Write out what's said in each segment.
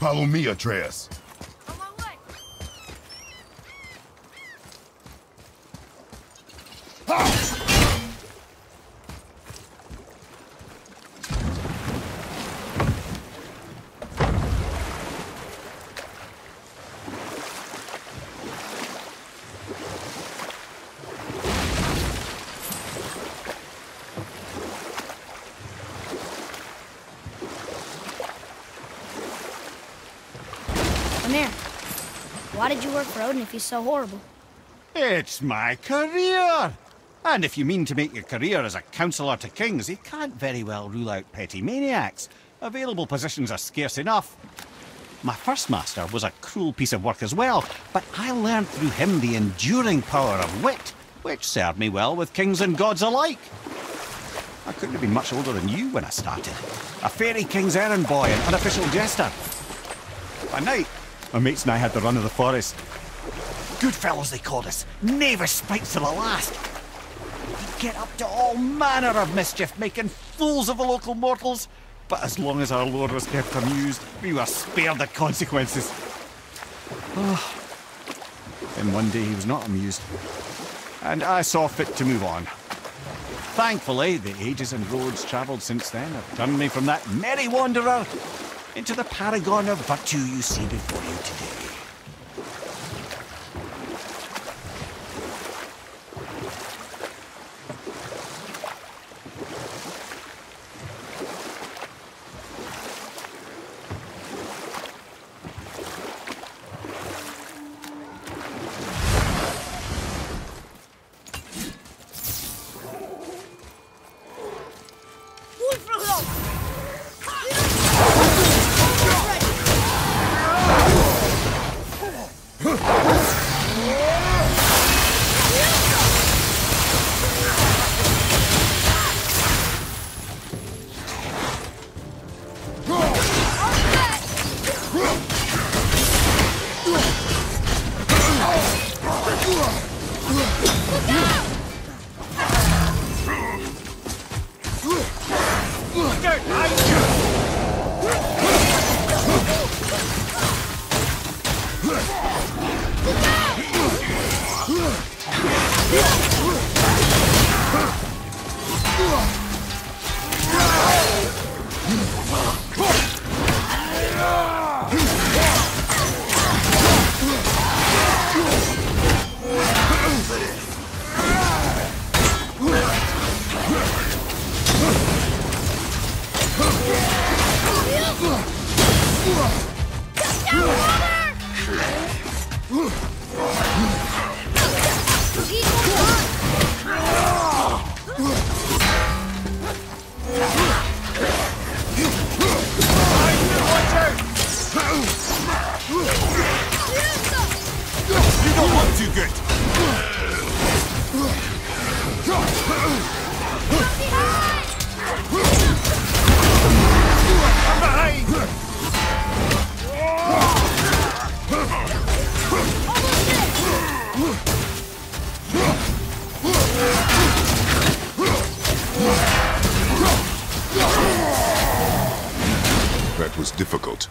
Follow me, Atreus. On my way. Mimir, why did you work for Odin if he's so horrible? It's my career! And if you mean to make your career as a counsellor to kings, you can't very well rule out petty maniacs. Available positions are scarce enough. My first master was a cruel piece of work as well, but I learned through him the enduring power of wit, which served me well with kings and gods alike. I couldn't have been much older than you when I started. A fairy king's errand boy and unofficial jester. By night, my mates and I had the run of the forest. Good fellows they called us, knavish spites to the last. We'd get up to all manner of mischief, making fools of the local mortals. But as long as our lord was kept amused, we were spared the consequences. Oh. Then one day he was not amused, and I saw fit to move on. Thankfully, the ages and roads travelled since then have turned me from that merry wanderer into the paragon of virtue you see before you today. That was difficult.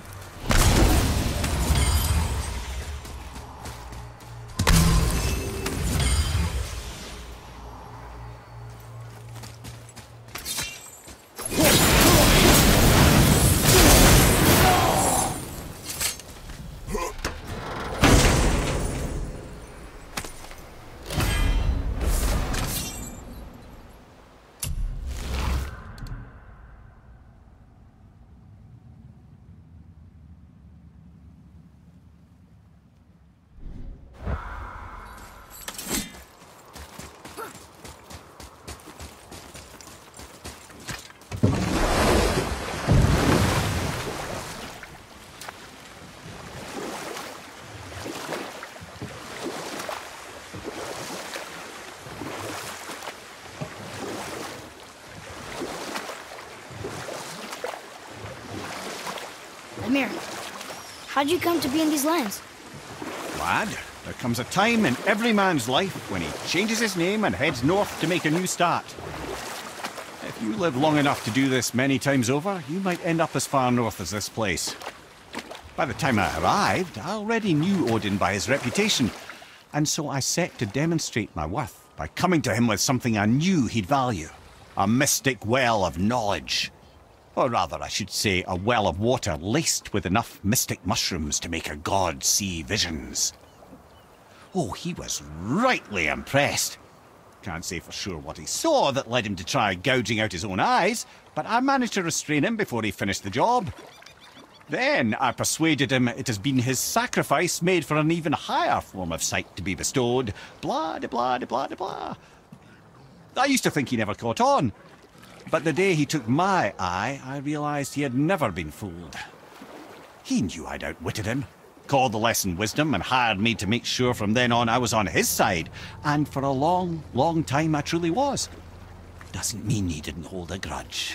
Mimir, how'd you come to be in these lands? Lad, there comes a time in every man's life when he changes his name and heads north to make a new start. If you live long enough to do this many times over, you might end up as far north as this place. By the time I arrived, I already knew Odin by his reputation, and so I set to demonstrate my worth by coming to him with something I knew he'd value. A mystic well of knowledge. Or rather, I should say, a well of water laced with enough mystic mushrooms to make a god see visions. Oh, he was rightly impressed. Can't say for sure what he saw that led him to try gouging out his own eyes, but I managed to restrain him before he finished the job. Then I persuaded him it has been his sacrifice made for an even higher form of sight to be bestowed. Blah, de blah, de blah, de blah. I used to think he never caught on, but the day he took my eye, I realised he had never been fooled. He knew I'd outwitted him, called the lesson wisdom, and hired me to make sure from then on I was on his side. And for a long, long time I truly was. Doesn't mean he didn't hold a grudge.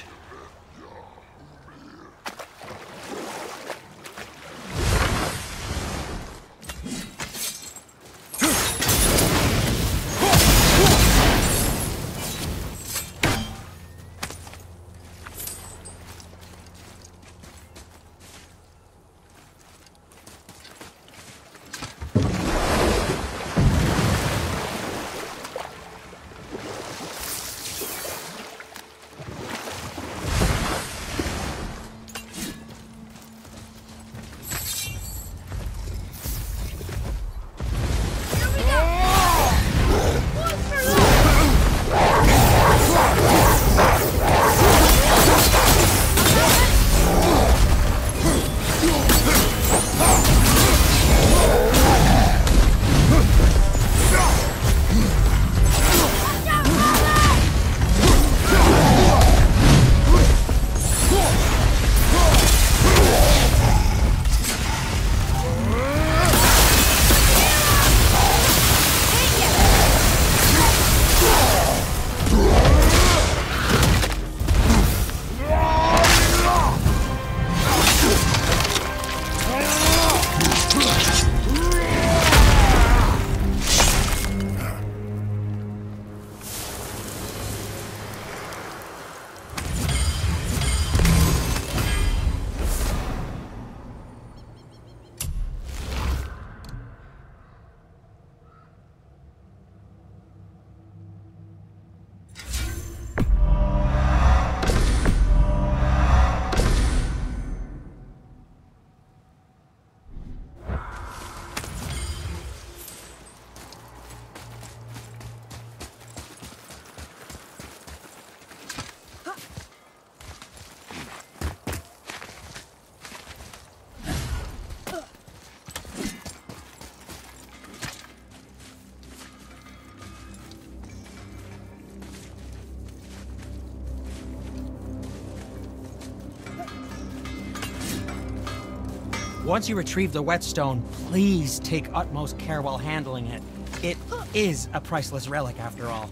Once you retrieve the whetstone, please take utmost care while handling it. It is a priceless relic, after all.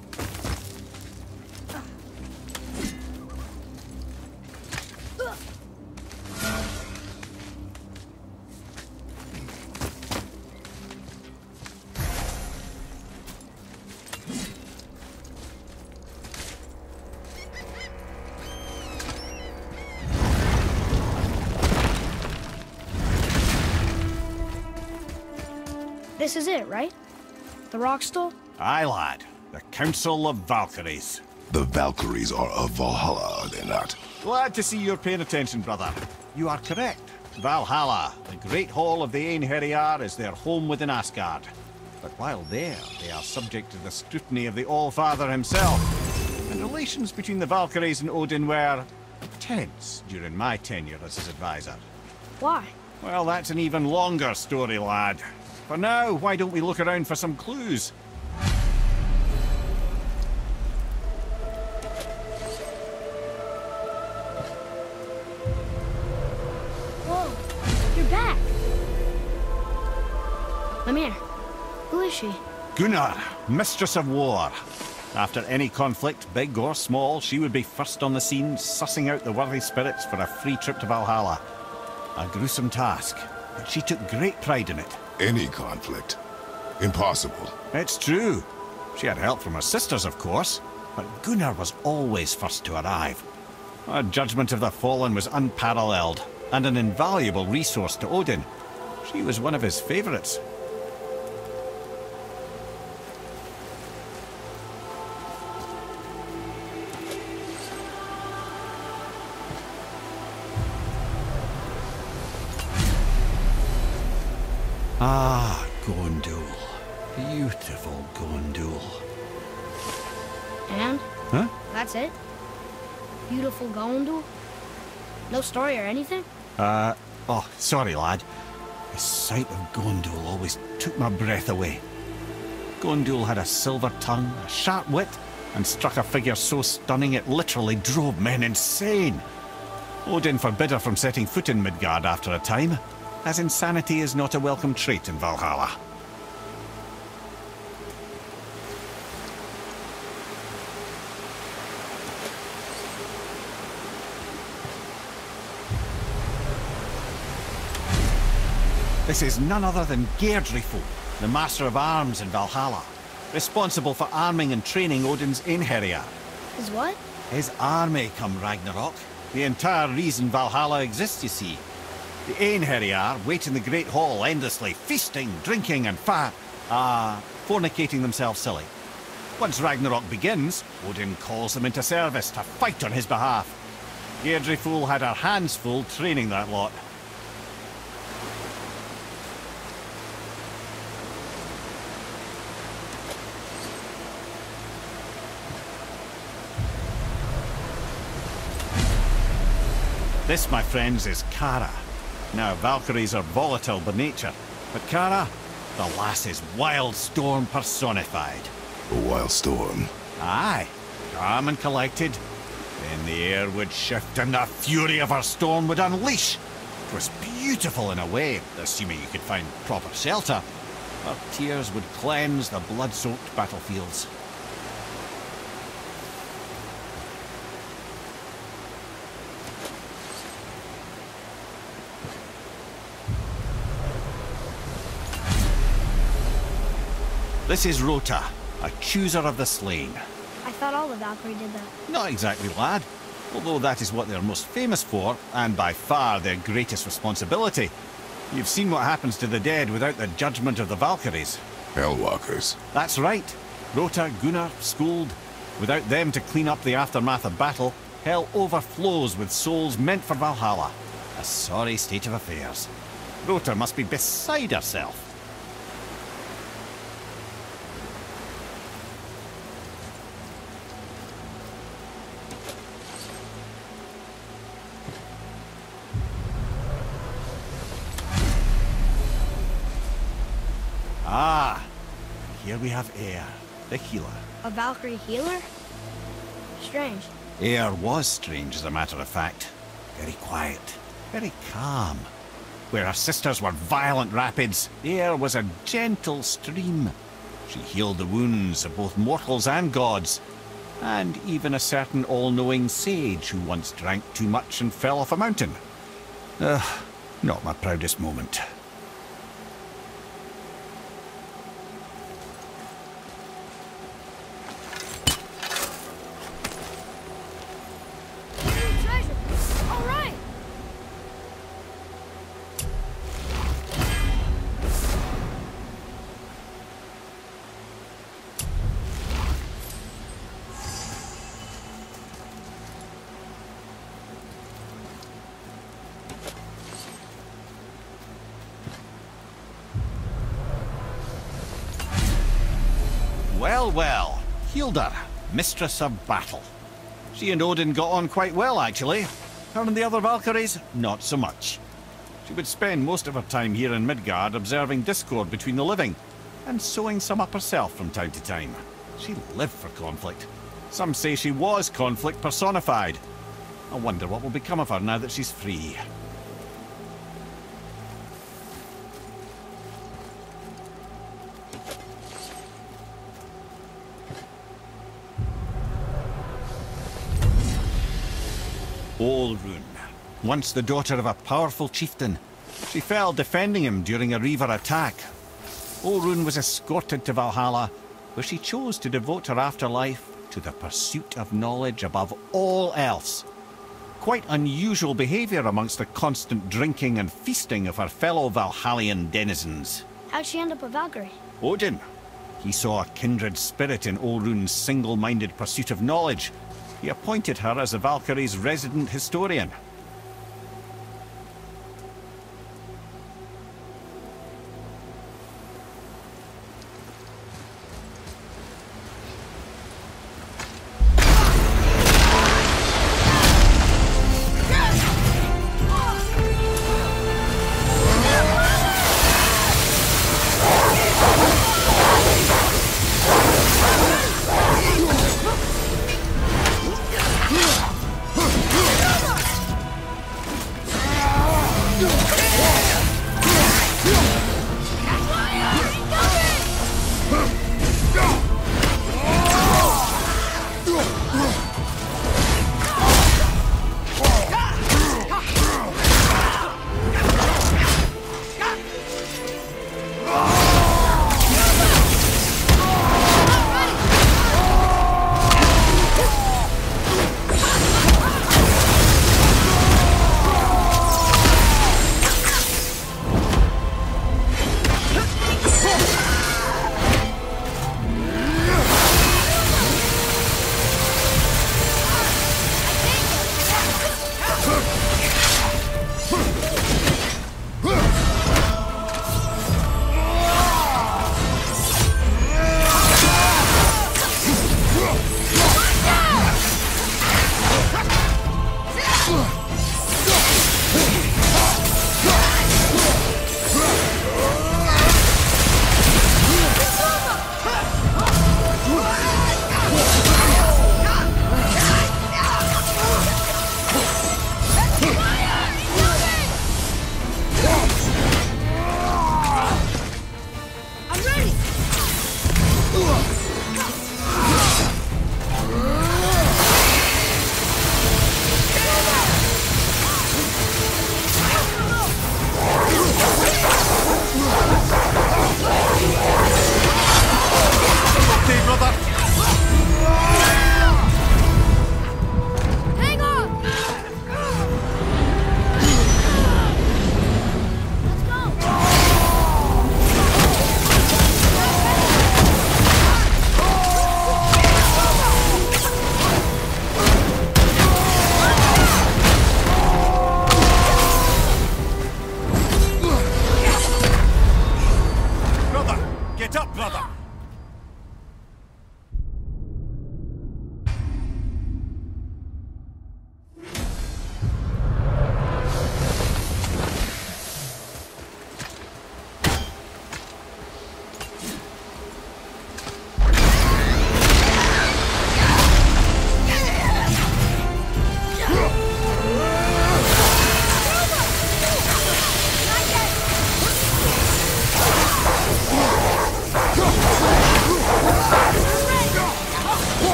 This is it, right? The Rockstall? Aye, lad. The Council of Valkyries. The Valkyries are of Valhalla, are they not? Glad to see you're paying attention, brother. You are correct. Valhalla, the great hall of the Einherjar, is their home within Asgard. But while there, they are subject to the scrutiny of the All-Father himself. And relations between the Valkyries and Odin were tense during my tenure as his advisor. Why? Well, that's an even longer story, lad. For now, why don't we look around for some clues? Whoa, you're back. Mimir, who is she? Gunnar, Mistress of War. After any conflict, big or small, she would be first on the scene, sussing out the worthy spirits for a free trip to Valhalla. A gruesome task, but she took great pride in it. Any conflict. Impossible. It's true. She had help from her sisters, of course, but Gunnar was always first to arrive. Her judgment of the fallen was unparalleled. and an invaluable resource to Odin. She was one of his favourites. Ah, Gondul. Beautiful Gondul. And? Huh? That's it? Beautiful Gondul? No story or anything? Oh, sorry, lad. The sight of Gondul always took my breath away. Gondul had a silver tongue, a sharp wit, and struck a figure so stunning it literally drove men insane. Odin forbid her from setting foot in Midgard after a time, as insanity is not a welcome trait in Valhalla. This is none other than Geirdriful, the Master of Arms in Valhalla, responsible for arming and training Odin's Einherjar. Is what? His army come Ragnarok. The entire reason Valhalla exists, you see. The Einherjar wait in the Great Hall endlessly, feasting, drinking and fornicating themselves silly. Once Ragnarok begins, Odin calls them into service to fight on his behalf. Geirdriful had her hands full training that lot. This, my friends, is Kara. Now, Valkyries are volatile by nature, but Kara, the lass is wild storm personified. A wild storm. Aye, calm and collected. Then the air would shift and the fury of her storm would unleash. It was beautiful in a way, assuming you could find proper shelter. Her tears would cleanse the blood-soaked battlefields. This is Rota, a chooser of the slain. I thought all the Valkyrie did that. Not exactly, lad. Although that is what they're most famous for, and by far their greatest responsibility. You've seen what happens to the dead without the judgment of the Valkyries. Hellwalkers. That's right. Rota, Gunnar, Skuld. Without them to clean up the aftermath of battle, hell overflows with souls meant for Valhalla. A sorry state of affairs. Rota must be beside herself. Ah, here we have Eir, the healer. A Valkyrie healer? Strange. Eir was strange, as a matter of fact. Very quiet, very calm. Where her sisters were violent rapids, Eir was a gentle stream. She healed the wounds of both mortals and gods, and even a certain all-knowing sage who once drank too much and fell off a mountain. Not my proudest moment. Treasure! All right! Well, well. Hildr, mistress of battle. She and Odin got on quite well, actually. Her and the other Valkyries, not so much. She would spend most of her time here in Midgard observing discord between the living, and sewing some up herself from time to time. She lived for conflict. Some say she was conflict personified. I wonder what will become of her now that she's free. Olrun, once the daughter of a powerful chieftain. She fell defending him during a Reaver attack. Olrun was escorted to Valhalla, where she chose to devote her afterlife to the pursuit of knowledge above all else. quite unusual behaviour amongst the constant drinking and feasting of her fellow Valhallian denizens. How'd she end up a Valkyrie? Odin. He saw a kindred spirit in Olrun's single-minded pursuit of knowledge. He appointed her as the Valkyrie's resident historian.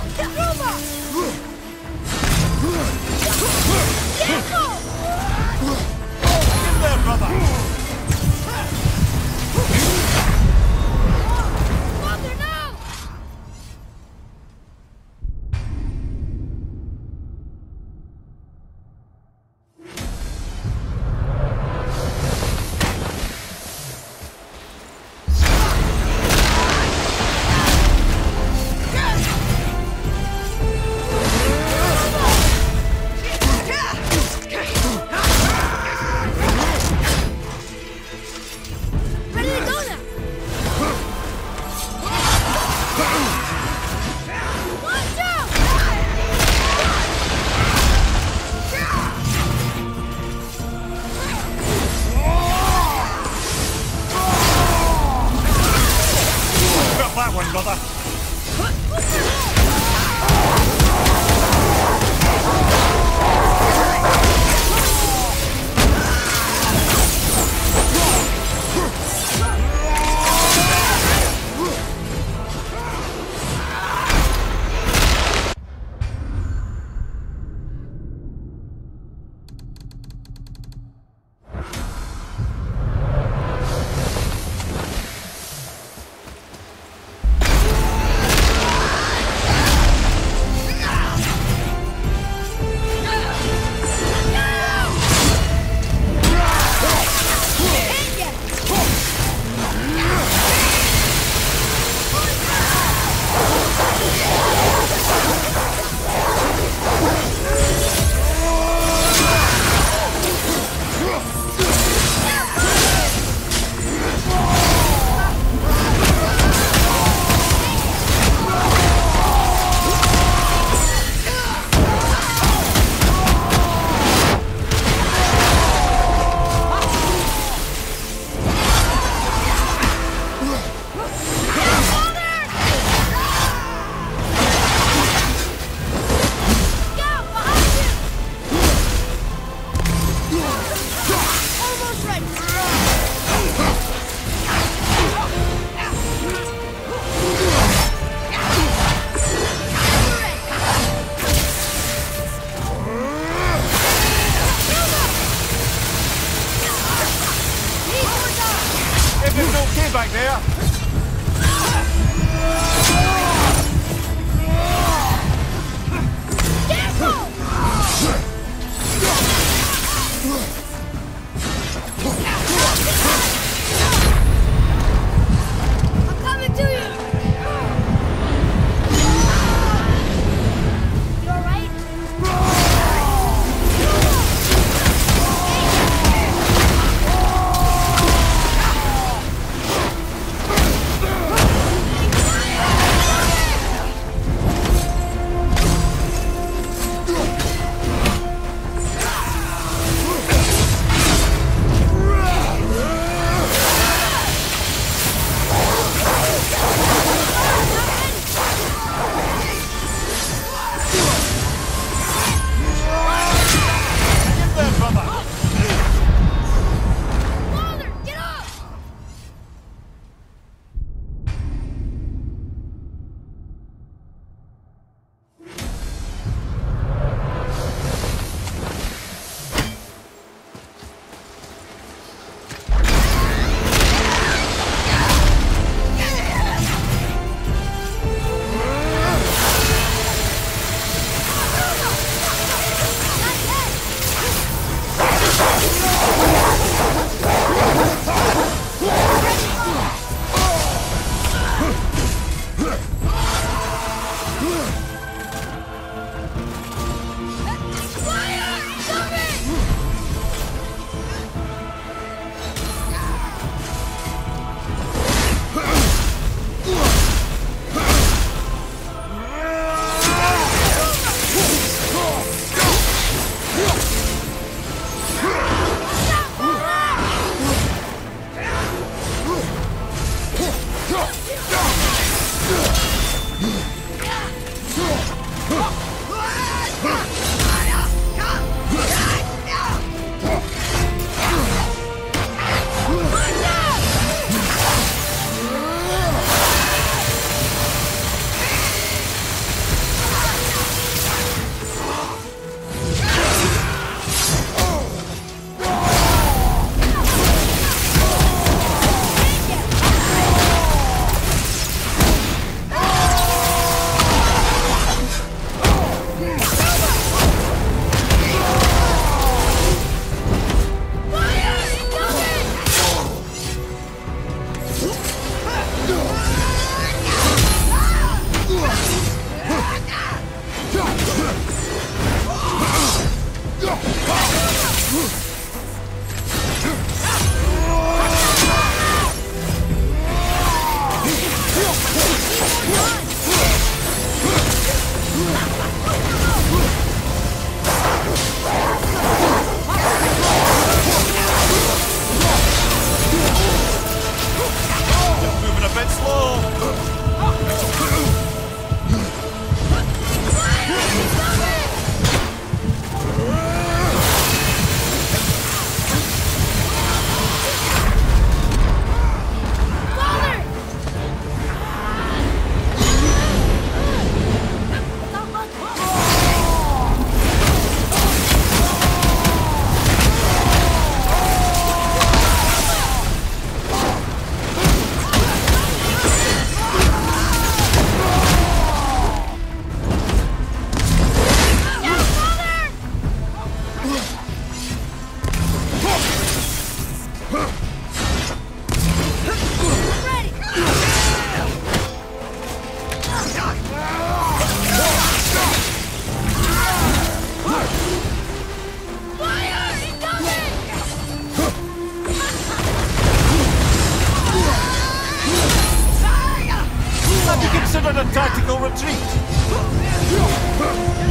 Ready to go now! Watch out! Got that one, brother. Have you considered a tactical retreat?